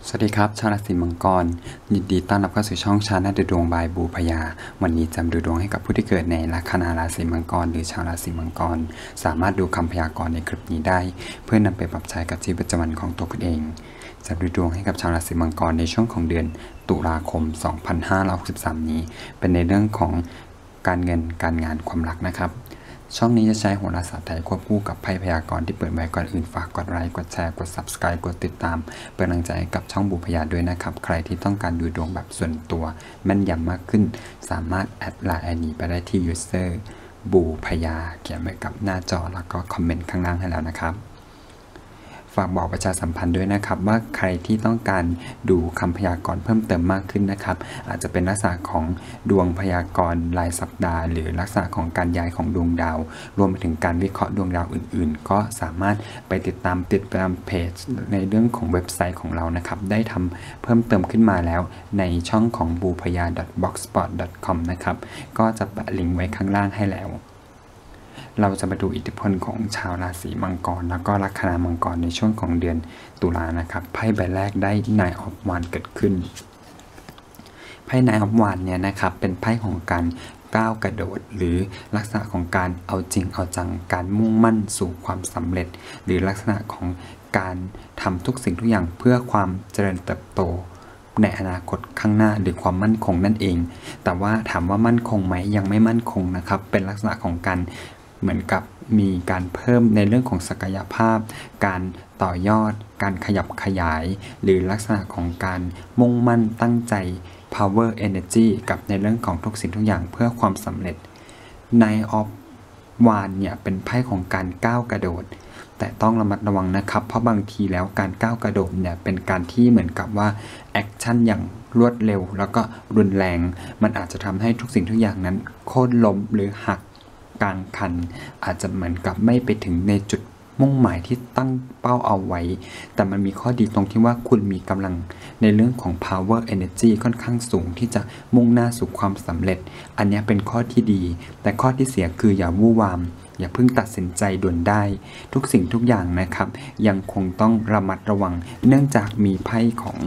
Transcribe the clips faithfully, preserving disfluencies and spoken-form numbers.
สวัสดีครับชาวราศีมังกรยินดีต้อนรับเข้าสู่ช่องชาแนลดูดวงบายบูพยาวันนี้จะดูดวงให้กับผู้ที่เกิดในลัคนาราศีมังกรหรือชาวราศีมังกรสามารถดูคำพยากรณ์ในคลิปนี้ได้เพื่อนำไปปรับใช้กับชีวิตประจำวันของตัวคุณเองจะดูดวงให้กับชาวราศีมังกรในช่วงของเดือนตุลาคมสองพันห้าร้อยหกสิบสามนี้เป็นในเรื่องของการเงินการงานความรักนะครับช่องนี้จะใช้โหราศาสตร์ไทยควบคู่กับไพ่พยากรณ์ที่เปิดไว้ก่อนอื่นฝากกดไลค์กดแชร์กด ซับสไครบ์ กดติดตามเป็นกำลังใจให้กับช่องบูพยาด้วยนะครับใครที่ต้องการดูดวงแบบส่วนตัวแม่นยำมากขึ้นสามารถแอดไลน์ไอดีไปได้ที่ ยูสเซอร์ บูพยาเขียนไว้กับหน้าจอแล้วก็คอมเมนต์ข้างล่างให้แล้วนะครับฝากบอกประชาสัมพันธ์ด้วยนะครับว่าใครที่ต้องการดูคำพยากรณ์เพิ่มเติมมากขึ้นนะครับอาจจะเป็นลักษณะของดวงพยากรณ์รายสัปดาห์หรือลักษณะของการย้ายของดวงดาวรวมไปถึงการวิเคราะห์ดวงดาวอื่นๆก็สามารถไปติดตามติดตามเพจในเรื่องของเว็บไซต์ของเรานะครับได้ทำเพิ่มเติมขึ้นมาแล้วในช่องของ บูพยา ดอท บล็อกสปอต ดอท คอม นะครับก็จะแปะลิงก์ไว้ข้างล่างให้แล้วเราจะมาดูอิทธิพลของชาวราศีมังกรแล้วก็ลัคนามังกรในช่วงของเดือนตุลานะครับไพ่ใบแรกได้ Nine of Wands เกิดขึ้นไพ่ Nine of Wands เนี่ยนะครับเป็นไพ่ของการก้าวกระโดดหรือลักษณะของการเอาจริงเอาจังการมุ่งมั่นสู่ความสำเร็จหรือลักษณะของการทำทุกสิ่งทุกอย่างเพื่อความเจริญเติบโตในอนาคตข้างหน้าหรือความมั่นคงนั่นเองแต่ว่าถามว่ามั่นคงไหมยังไม่มั่นคงนะครับเป็นลักษณะของการเหมือนกับมีการเพิ่มในเรื่องของศักยภาพการต่อยอดการขยับขยายหรือลักษณะของการมุ่งมั่นตั้งใจ power energy กับในเรื่องของทุกสิ่งทุกอย่างเพื่อความสำเร็จ Nine of Wands เนี่ยเป็นไพ่ของการก้าวกระโดดแต่ต้องระมัดระวังนะครับเพราะบางทีแล้วการก้าวกระโดดเนี่ยเป็นการที่เหมือนกับว่าแอคชั่นอย่างรวดเร็วแล้วก็รุนแรงมันอาจจะทำให้ทุกสิ่งทุกอย่างนั้นโค่นล้มหรือหักกลางคันอาจจะเหมือนกับไม่ไปถึงในจุดมุ่งหมายที่ตั้งเป้าเอาไว้แต่มันมีข้อดีตรงที่ว่าคุณมีกำลังในเรื่องของ power energy ค่อนข้างสูงที่จะมุ่งหน้าสู่ความสำเร็จอันนี้เป็นข้อที่ดีแต่ข้อที่เสียคืออย่าวู่วามอย่าเพิ่งตัดสินใจด่วนได้ทุกสิ่งทุกอย่างนะครับยังคงต้องระมัดระวังเนื่องจากมีไพ่ของ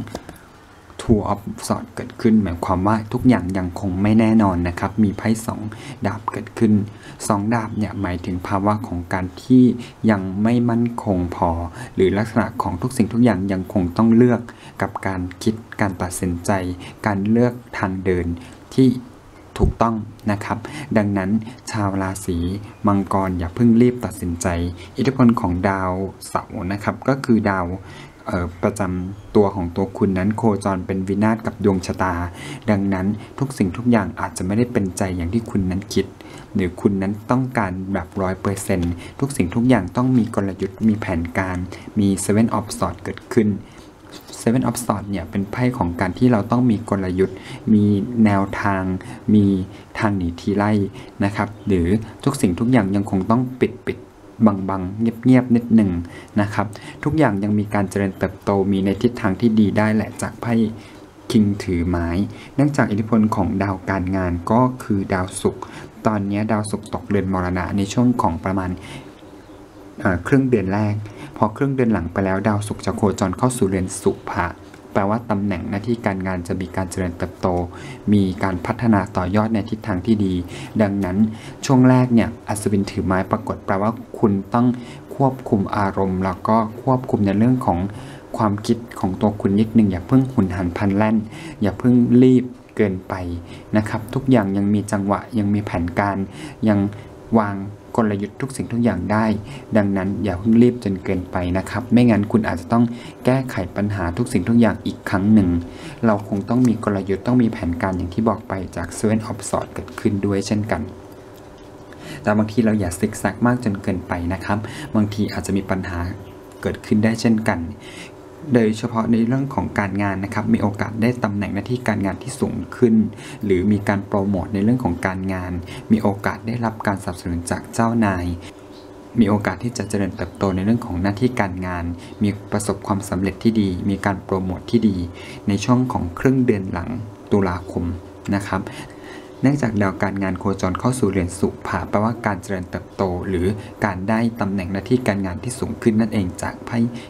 Two of Swords เกิดขึ้นหมายความว่าทุกอย่างยังคงไม่แน่นอนนะครับมีไพ่สองดาบเกิดขึ้นสองดาบเนี่ยหมายถึงภาวะของการที่ยังไม่มั่นคงพอหรือลักษณะของทุกสิ่งทุกอย่างยังคงต้องเลือกกับการคิดการตัดสินใจการเลือกทางเดินที่ถูกต้องนะครับดังนั้นชาวราศีมังกรอย่าเพิ่งรีบตัดสินใจอิทธิพลของดาวเสาร์นะครับก็คือดาวประจำตัวของตัวคุณนั้นโคจรเป็นวินาศกับดวงชะตาดังนั้นทุกสิ่งทุกอย่างอาจจะไม่ได้เป็นใจอย่างที่คุณนั้นคิดหรือคุณนั้นต้องการแบบร้อยเปอร์เซ็นต์ทุกสิ่งทุกอย่างต้องมีกลยุทธ์มีแผนการมี Seven of Swords เกิดขึ้น Seven of Swords เนี่ยเป็นไพ่ของการที่เราต้องมีกลยุทธ์มีแนวทางมีทางหนีทีไล่นะครับหรือทุกสิ่งทุกอย่างยังคงต้องปิดปิดบังๆเงียบๆนิดหนึ่งนะครับทุกอย่างยังมีการเจริญเติบโตมีในทิศทางที่ดีได้แหละจากไพ่คิงถือไม้เนื่องจากอิทธิพลของดาวการงานก็คือดาวศุกร์ตอนนี้ดาวศุกร์ตกเรือนมรณะในช่วงของประมาณครึ่งเดือนแรกพอครึ่งเดือนหลังไปแล้วดาวศุกร์จะโคจรเข้าสู่เรือนสุภะแปลว่าตำแหน่งหน้าที่การงานจะมีการเจริญเติบโตมีการพัฒนาต่อยอดในทิศทางที่ดีดังนั้นช่วงแรกเนี่ยอัศวินถือไม้ปรากฏแปลว่าคุณต้องควบคุมอารมณ์แล้วก็ควบคุมในเรื่องของความคิดของตัวคุณนิดนึงอย่าเพิ่งหุนหันพลันแล่นอย่าเพิ่งรีบเกินไปนะครับทุกอย่างยังมีจังหวะยังมีแผนการยังวางกลยุทธ์ทุกสิ่งทุกอย่างได้ดังนั้นอย่าเพิ่งรีบจนเกินไปนะครับไม่งั้นคุณอาจจะต้องแก้ไขปัญหาทุกสิ่งทุกอย่างอีกครั้งหนึ่งเราคงต้องมีกลยุทธ์ต้องมีแผนการอย่างที่บอกไปจาก Seven of Swords เกิดขึ้นด้วยเช่นกันแต่บางทีเราอย่าซิกแซกมากจนเกินไปนะครับบางทีอาจจะมีปัญหาเกิดขึ้นได้เช่นกันโดยเฉพาะในเรื่องของการงานนะครับมีโอกาสได้ตำแหน่งหน้าที่การงานที่สูงขึ้นหรือมีการโปรโมทในเรื่องของการงานมีโอกาสได้รับการสนับสนุนจากเจ้านายมีโอกาสที่จะเจริญเติบโตในเรื่องของหน้าที่การงานมีประสบความสำเร็จที่ดีมีการโปรโมทที่ดีในช่วงของครึ่งเดือนหลังตุลาคมนะครับเนื่องจากดาวการงานโคจรเข้าสู่เรือนสุภะแปลว่าการเจริญเติบโตหรือการได้ตำแหน่งหน้าที่การงานที่สูงขึ้นนั่นเองจากไพ่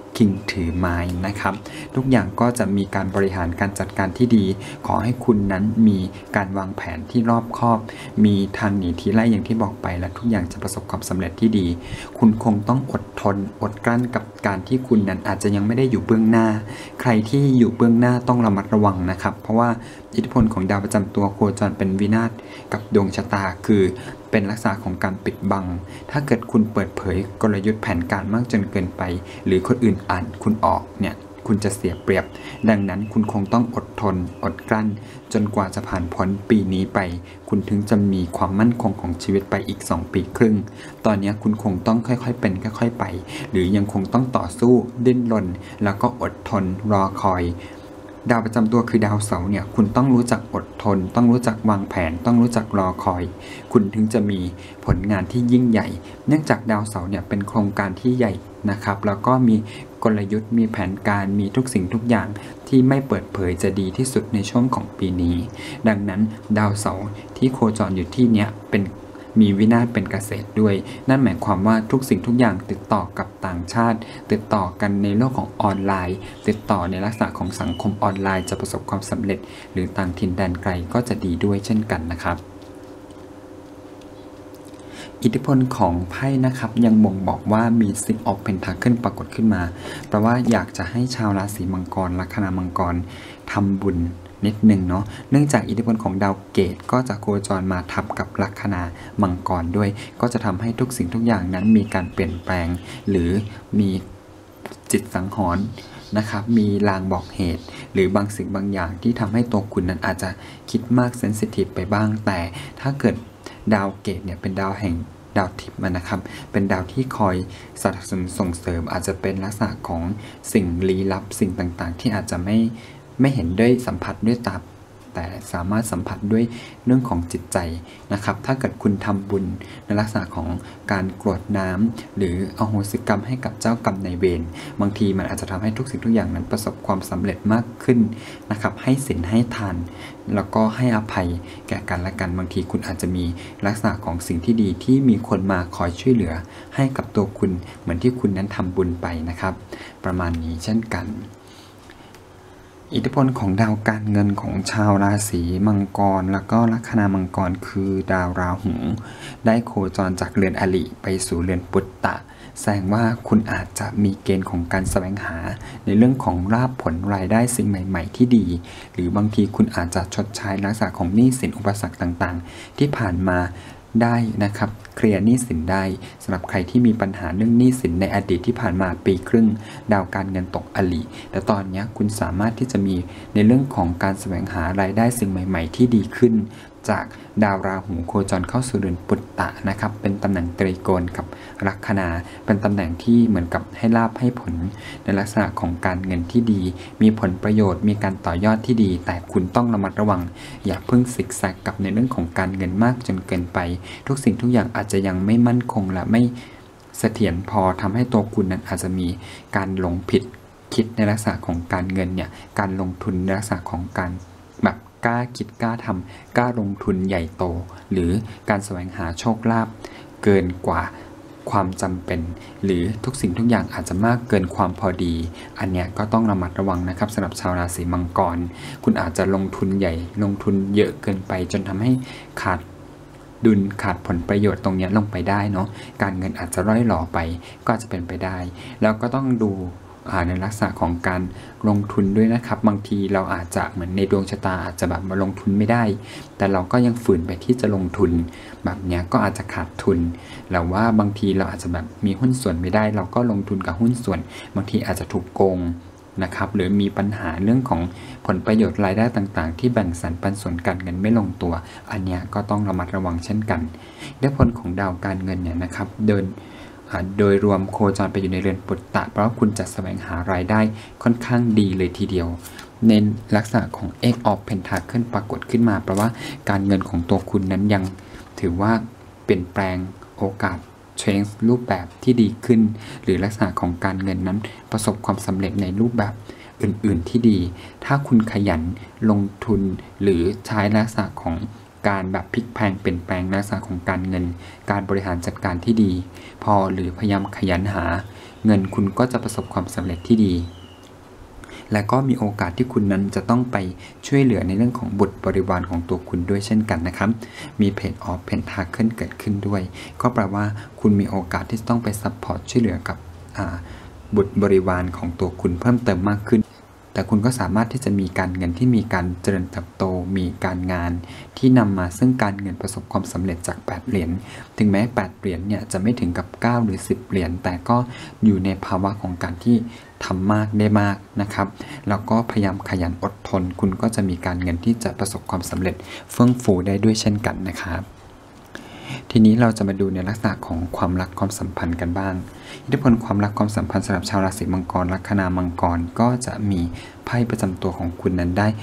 คิงถือไม้นะครับทุกอย่างก็จะมีการบริหารการจัดการที่ดีขอให้คุณนั้นมีการวางแผนที่รอบคอบมีทางหนีทีไล่อย่างที่บอกไปและทุกอย่างจะประสบความสำเร็จที่ดีคุณคงต้องอดทนอดกลั้นกับการที่คุณนั้นอาจจะยังไม่ได้อยู่เบื้องหน้าใครที่อยู่เบื้องหน้าต้องระมัดระวังนะครับเพราะว่าอิทธิพลของดาวประจำตัวโคจรเป็นวินาศกับดวงชะตาคือเป็นลักษณะของการปิดบังถ้าเกิดคุณเปิดเผยกลยุทธ์แผนการมากจนเกินไปหรือคนอื่นอ่านคุณออกเนี่ยคุณจะเสียเปรียบดังนั้นคุณคงต้องอดทนอดกลั้นจนกว่าจะผ่านพ้นปีนี้ไปคุณถึงจะมีความมั่นคงของชีวิตไปอีกสองปีครึ่งตอนนี้คุณคงต้องค่อยๆเป็นค่อยๆไปหรือยังคงต้องต่อสู้ดิ้นรนแล้วก็อดทนรอคอยดาวประจำตัวคือดาวเสาร์เนี่ยคุณต้องรู้จักอดทนต้องรู้จักวางแผนต้องรู้จักรอคอยคุณถึงจะมีผลงานที่ยิ่งใหญ่เนื่องจากดาวเสาร์เนี่ยเป็นโครงการที่ใหญ่นะครับแล้วก็มีกลยุทธ์มีแผนการมีทุกสิ่งทุกอย่างที่ไม่เปิดเผยจะดีที่สุดในช่วงของปีนี้ดังนั้นดาวเสาร์ที่โคจรอยู่ที่เนี้ยเป็นมีวินาศเป็นเกษตรด้วยนั่นหมายความว่าทุกสิ่งทุกอย่างติดต่อกับต่างชาติติดต่อกันในโลกของออนไลน์ติดต่อในลักษณะของสังคมออนไลน์จะประสบความสำเร็จหรือต่างถิ่นแดนไกลก็จะดีด้วยเช่นกันนะครับอิทธิพลของไพ่นะครับยังบ่งบอกว่ามี Six of Pentacles ปรากฏขึ้นมาแปลว่าอยากจะให้ชาวราศีมังกรลัคนามังกรทำบุญนิดหนึ่งเนาะเนื่องจากอิทธิพลของดาวเกตก็จะโคจรมาทับกับลัคนามังกรด้วยก็จะทำให้ทุกสิ่งทุกอย่างนั้นมีการเปลี่ยนแปลงหรือมีจิตสังหรณ์นะครับมีลางบอกเหตุหรือบางสิ่งบางอย่างที่ทำให้ตัวคุณนั้นอาจจะคิดมากเซนซิทีฟไปบ้างแต่ถ้าเกิดดาวเกตเนี่ยเป็นดาวแห่งดาวทิพย์นะครับเป็นดาวที่คอยสนับสนุนส่งเสริมอาจจะเป็นลักษณะของสิ่งลี้ลับสิ่งต่างๆที่อาจจะไม่ไม่เห็นด้วยสัมผัสด้วยตาแต่สามารถสัมผัสด้วยเรื่องของจิตใจนะครับถ้าเกิดคุณทำบุญในลักษณะของการกรวดน้ำหรืออโหสิกรรมให้กับเจ้ากรรมนายเวรบางทีมันอาจจะทำให้ทุกสิ่งทุกอย่างนั้นประสบความสำเร็จมากขึ้นนะครับให้ศีลให้ทานแล้วก็ให้อภัยแก่กันและกันบางทีคุณอาจจะมีลักษณะของสิ่งที่ดีที่มีคนมาคอยช่วยเหลือให้กับตัวคุณเหมือนที่คุณนั้นทำบุญไปนะครับประมาณนี้เช่นกันอิทธิพลของดาวการเงินของชาวราศีมังกรแล้วก็ลัคนามังกรคือดาวราหูได้โคจรจากเรือนอริไปสู่เรือนปุตตะแสดงว่าคุณอาจจะมีเกณฑ์ของการแสวงหาในเรื่องของลาภผลรายได้สิ่งใหม่ๆที่ดีหรือบางทีคุณอาจจะชดใช้ลักษณะของหนี้สินอุปสรรคต่างๆที่ผ่านมาได้นะครับเคลียร์หนี้สินได้สำหรับใครที่มีปัญหาเรื่องหนี้สินในอดีตที่ผ่านมาปีครึ่งดาวการเงินตกอลิแต่ตอนนี้คุณสามารถที่จะมีในเรื่องของการแสวงหารายได้สิ่งใหม่ๆที่ดีขึ้นจากดาวราหูโคจรเข้าสู่เรือนปุตตะนะครับเป็นตำแหน่งตรีโกณกับลัคนาเป็นตำแหน่งที่เหมือนกับให้ลาภให้ผลในลักษณะของการเงินที่ดีมีผลประโยชน์มีการต่อยอดที่ดีแต่คุณต้องระมัดระวังอย่าเพิ่งซิกแซกกับในเรื่องของการเงินมากจนเกินไปทุกสิ่งทุกอย่างอาจจะยังไม่มั่นคงและไม่เสถียรพอทำให้ตัวคุณนั้นอาจจะมีการหลงผิดคิดในลักษณะของการเงินเนี่ยการลงทุนในลักษณะของการแบบกล้าคิดกล้าทำกล้าลงทุนใหญ่โตหรือการแสวงหาโชคลาภเกินกว่าความจำเป็นหรือทุกสิ่งทุกอย่างอาจจะมากเกินความพอดีอันเนี้ยก็ต้องระมัดระวังนะครับสำหรับชาวราศีมังกรคุณอาจจะลงทุนใหญ่ลงทุนเยอะเกินไปจนทำให้ขาดดุลขาดผลประโยชน์ตรงนี้ลงไปได้เนาะการเงินอาจจะร่อยหล่อไปก็อาจจะเป็นไปได้แล้วก็ต้องดูในลักษณะของการลงทุนด้วยนะครับบางทีเราอาจจะเหมือนในดวงชะตาอาจจะแบบมาลงทุนไม่ได้แต่เราก็ยังฝืนไปที่จะลงทุนแบบนี้ก็อาจจะขาดทุนหรือว่าบางทีเราอาจจะแบบมีหุ้นส่วนไม่ได้เราก็ลงทุนกับหุ้นส่วนบางทีอาจจะถูกโกงนะครับหรือมีปัญหาเรื่องของผลประโยชน์รายได้ต่างๆที่แบ่งสรรปันส่วนการเงินไม่ลงตัวอันนี้ก็ต้องระมัดระวังเช่นกันอิทธิพลของดาวการเงินเนี่ยนะครับเดินโดยรวมโคจรไปอยู่ในเรือนปุตตะเพราะคุณจะแสวงหารายได้ค่อนข้างดีเลยทีเดียวในลักษณะของ Eight of Pentacles ปรากฏขึ้นมาแปลว่าการเงินของตัวคุณนั้นยังถือว่าเปลี่ยนแปลงโอกาส change รูปแบบที่ดีขึ้นหรือลักษณะของการเงินนั้นประสบความสำเร็จในรูปแบบอื่นๆที่ดีถ้าคุณขยันลงทุนหรือใช้ลักษณะของการแบบพลิกแพลงเปลี่ยนแปลงลักษณะของการเงินการบริหารจัดการที่ดีพอหรือพยายามขยันหาเงินคุณก็จะประสบความสำเร็จที่ดีและก็มีโอกาสที่คุณนั้นจะต้องไปช่วยเหลือในเรื่องของบุตรบริวารของตัวคุณด้วยเช่นกันนะครับมีเพจออฟเพนทาเคิลเกิดขึ้นด้วยก็แปลว่าคุณมีโอกาสที่จะต้องไปซัพพอร์ตช่วยเหลือกับบุตรบริวารของตัวคุณเพิ่มเติมมากขึ้นแต่คุณก็สามารถที่จะมีการเงินที่มีการเจริญเติบโตมีการงานที่นำมาซึ่งการเงินประสบความสำเร็จจากแปดเหรียญถึงแม้แปดเหรียญเนี่ยจะไม่ถึงกับเก้าหรือสิบเหรียญแต่ก็อยู่ในภาวะของการที่ทำมากได้มากนะครับแล้วก็พยายามขยันอดทนคุณก็จะมีการเงินที่จะประสบความสำเร็จเฟื่องฟูได้ด้วยเช่นกันนะครับทีนี้เราจะมาดูในลักษณะของความรักความสัมพันธ์กันบ้างอิทธิพลความรักความสัมพันธ์สำหรับชาวราศีมังกรลัคนามังกรก็จะมีไพ่ประจำตัวของคุณนั้นได้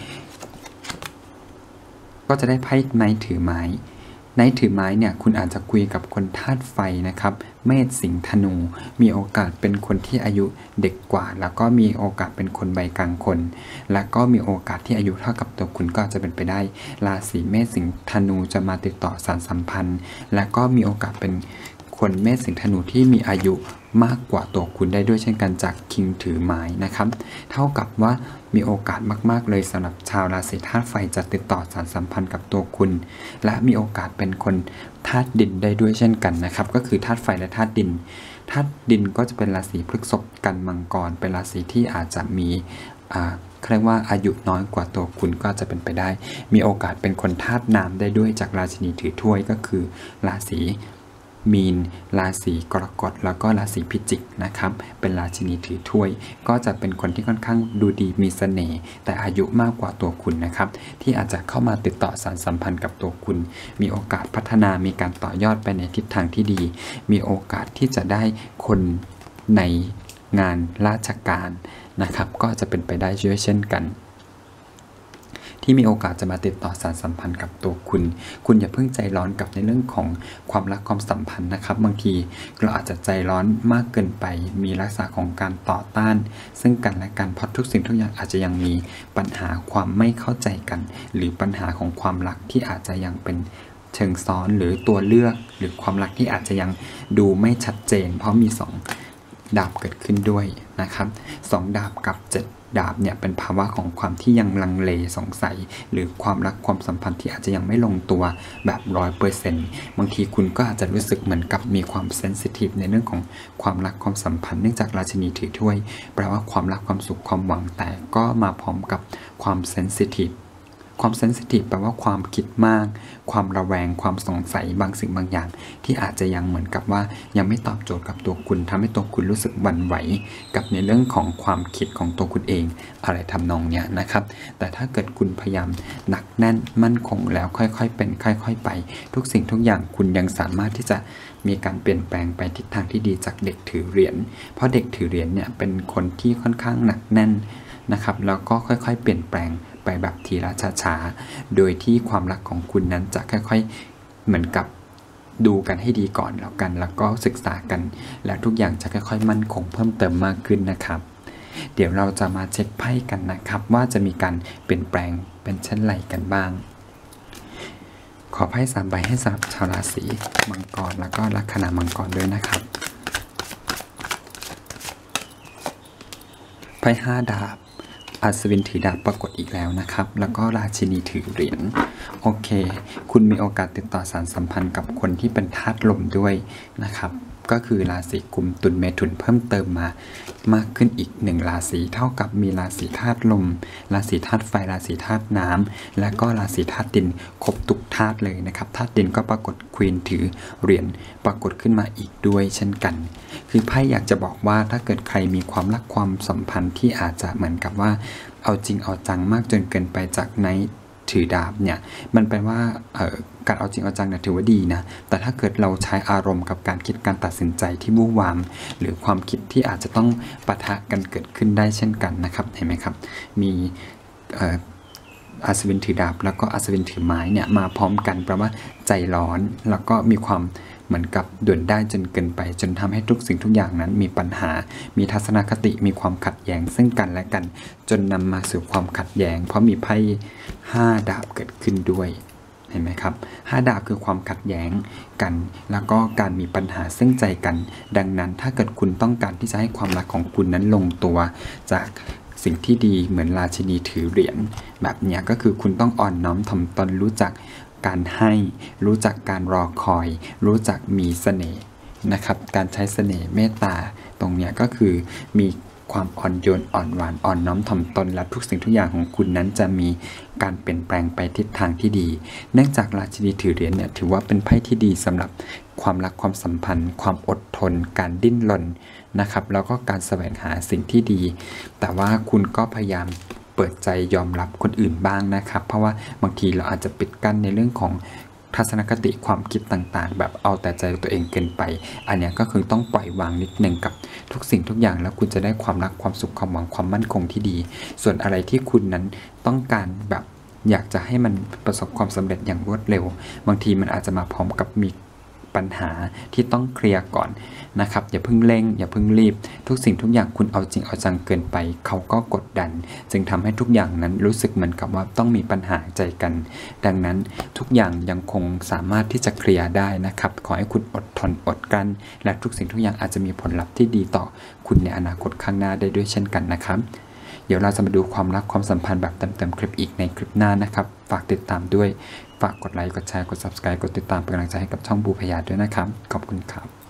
ก็จะได้ไพ่ไนท์ถือไม้ไนท์ถือไม้เนี่ยคุณอาจจะคุยกับคนธาตุไฟนะครับเมษสิงห์ธนูมีโอกาสเป็นคนที่อายุเด็กกว่าแล้วก็มีโอกาสเป็นคนใบกลางคนและก็มีโอกาสที่อายุเท่ากับตัวคุณก็จะเป็นไปได้ราศีเมษสิงห์ธนูจะมาติดต่อสานสัมพันธ์และก็มีโอกาสเป็นคนเมษสิงห์ธนูที่มีอายุมากกว่าตัวคุณได้ด้วยเช่นกันจากคิงถือไม้นะครับเท่ากับว่ามีโอกาสมากๆเลยสำหรับชาวราศีธาตุไฟจะติดต่อสานสัมพันธ์กับตัวคุณและมีโอกาสเป็นคนธาตุดินได้ด้วยเช่นกันนะครับก็คือธาตุไฟและธาตุดินธาตุดินก็จะเป็นราศีพฤษภกันมังกรเป็นราศีที่อาจจะมีอ่าเรียกว่าอายุน้อยกว่าตัวคุณก็จะเป็นไปได้มีโอกาสเป็นคนธาตุน้ำได้ด้วยจากราชินีถือถ้วยก็คือราศีมีนราศีกรกฎแล้วก็ราศีพิจิกนะครับเป็นราชินีถือถ้วยก็จะเป็นคนที่ค่อนข้างดูดีมีเสน่ห์แต่อายุมากกว่าตัวคุณนะครับที่อาจจะเข้ามาติดต่อสานสัมพันธ์กับตัวคุณมีโอกาสพัฒนามีการต่อยอดไปในทิศทางที่ดีมีโอกาสที่จะได้คนในงานราชการนะครับก็จะเป็นไปได้ด้วยเช่นกันที่มีโอกาสจะมาติดต่อสานสัมพันธ์กับตัวคุณคุณอย่าเพิ่งใจร้อนกับในเรื่องของความรักความสัมพันธ์นะครับบางทีเราอาจจะใจร้อนมากเกินไปมีลักษณะของการต่อต้านซึ่งกันและกันเพราะทุกสิ่งทุกอย่างอาจจะยังมีปัญหาความไม่เข้าใจกันหรือปัญหาของความรักที่อาจจะยังเป็นเชิงซ้อนหรือตัวเลือกหรือความรักที่อาจจะยังดูไม่ชัดเจนเพราะมีสองดาบเกิดขึ้นด้วยนะครับสองดาบกับเจ็ดดาบเนี่ยเป็นภาวะของความที่ยังลังเลสงสัยหรือความรักความสัมพันธ์ที่อาจจะยังไม่ลงตัวแบบร้อยเปอร์เซ็นต์บางทีคุณก็อาจจะรู้สึกเหมือนกับมีความเซนซิทีฟในเรื่องของความรักความสัมพันธ์เนื่องจากราชินีถือถ้วยแปลว่าความรักความสุขความหวังแต่ก็มาพร้อมกับความเซนซิทีฟความเซนซิทีฟแปลว่าความคิดมากความระแวงความสงสัยบางสิ่งบางอย่างที่อาจจะยังเหมือนกับว่ายังไม่ตอบโจทย์กับตัวคุณทำให้ตัวคุณรู้สึกหวั่นไหวกับในเรื่องของความคิดของตัวคุณเองอะไรทำนองเนี้ยนะครับแต่ถ้าเกิดคุณพยายามหนักแน่นมั่นคงแล้วค่อยๆเป็นค่อยๆไปทุกสิ่งทุกอย่างคุณยังสามารถที่จะมีการเปลี่ยนแปลงไปทิศทางที่ดีจากเด็กถือเหรียญเพราะเด็กถือเหรียญเนี่ยเป็นคนที่ค่อนข้างหนักแน่นนะครับแล้วก็ค่อยๆเปลี่ยนแปลงไปแบบทีละช้าๆโดยที่ความรักของคุณนั้นจะค่อยๆเหมือนกับดูกันให้ดีก่อนแล้วกันแล้วก็ศึกษากันแล้วทุกอย่างจะค่อยๆมั่นคงเพิ่มเติมมากขึ้นนะครับเดี๋ยวเราจะมาเช็คไพ่กันนะครับว่าจะมีการเปลี่ยนแปลงเป็นเช่นไรกันบ้างขอไพ่สามใบให้สำหรับชาวราศีมังกรแล้วก็ลัคนามังกรด้วยนะครับไพ่ห้าดาบอัศวินถือดาบปรากฏอีกแล้วนะครับแล้วก็ราชินีถือเหรียญโอเคคุณมีโอกาสติดต่อสานสัมพันธ์กับคนที่เป็นธาตุลมด้วยนะครับก็คือราศีกุมตุลเมถุนเพิ่มเติมมามากขึ้นอีกหนึ่งราศีเท่ากับมีราศีธาตุลมราศีธาตุไฟราศีธาตุน้ำและก็ราศีธาตุดินครบทุกธาตุเลยนะครับธาตุดินก็ปรากฏควีนถือเหรียญปรากฏขึ้นมาอีกด้วยเช่นกันคือไพ่อยากจะบอกว่าถ้าเกิดใครมีความรักความสัมพันธ์ที่อาจจะเหมือนกับว่าเอาจริงเอาจังมากจนเกินไปจากในถือดาบเนี่ยมันแปลว่าเอ่อการเอาจริงเอาจังเนี่ยถือว่าดีนะแต่ถ้าเกิดเราใช้อารมณ์กับการคิดการตัดสินใจที่วู่วามหรือความคิดที่อาจจะต้องปะทะกันเกิดขึ้นได้เช่นกันนะครับเห็นไหมครับมีเอ่ออัศวินถือดาบแล้วก็อัศวินถือไม้เนี่ยมาพร้อมกันแปลว่าใจร้อนแล้วก็มีความเหมือนกับด่วนได้จนเกินไปจนทำให้ทุกสิ่งทุกอย่างนั้นมีปัญหามีทัศนคติมีความขัดแย้งซึ่งกันและกันจนนำมาสู่ความขัดแย้งเพราะมีไพ่ห้าดาบเกิดขึ้นด้วยเห็นไหมครับห้าดาบคือความขัดแย้งกันแล้วก็การมีปัญหาซึ่งใจกันดังนั้นถ้าเกิดคุณต้องการที่จะให้ความรักของคุณนั้นลงตัวจากสิ่งที่ดีเหมือนราชินีถือเหรียญแบบนี้ก็คือคุณต้องอ่อนน้อมถ่อมตนรู้จักการให้รู้จักการรอคอยรู้จักมีเสน่ห์นะครับการใช้เสน่ห์เมตตาตรงนี้ก็คือมีความอ่อนโยนอ่อนหวานอ่อนน้อมถ่อมตนและทุกสิ่งทุกอย่างของคุณนั้นจะมีการเปลี่ยนแปลงไปทิศทางที่ดีเนื่องจากราชินีถือเหรียญเนี่ยถือว่าเป็นไพ่ที่ดีสำหรับความรักความสัมพันธ์ความอดทนการดิ้นรนนะครับแล้วก็การแสวงหาสิ่งที่ดีแต่ว่าคุณก็พยายามเปิดใจยอมรับคนอื่นบ้างนะครับเพราะว่าบางทีเราอาจจะปิดกั้นในเรื่องของทัศนคติความคิดต่างๆแบบเอาแต่ใจตัวเองเกินไปอันนี้ก็คือต้องปล่อยวางนิดนึงกับทุกสิ่งทุกอย่างแล้วคุณจะได้ความรักความสุขความหวังความมั่นคงที่ดีส่วนอะไรที่คุณนั้นต้องการแบบอยากจะให้มันประสบความสำเร็จอย่างรวดเร็วบางทีมันอาจจะมาพร้อมกับมีปัญหาที่ต้องเคลียร์ก่อนนะครับอย่าเพิ่งเร่งอย่าเพิ่งรีบทุกสิ่งทุกอย่างคุณเอาจริงเอาจังเกินไปเขาก็กดดันจึงทำให้ทุกอย่างนั้นรู้สึกเหมือนกับว่าต้องมีปัญหาใจกันดังนั้นทุกอย่างยังคงสามารถที่จะเคลียร์ได้นะครับขอให้คุณอดทนอดกลั้นและทุกสิ่งทุกอย่างอาจจะมีผลลัพธ์ที่ดีต่อคุณในอนาคตข้างหน้าได้ด้วยเช่นกันนะครับเดี๋ยวเราจะมาดูความรักความสัมพันธ์แบบเต็มๆคลิปอีกในคลิปหน้านะครับฝากติดตามด้วยฝากกดไลค์กดแชร์กด ซับสไครบ์ กดติดตามเป็นกำลังใจให้กับช่องบูพยาด้วยนะครับขอบคุณครับ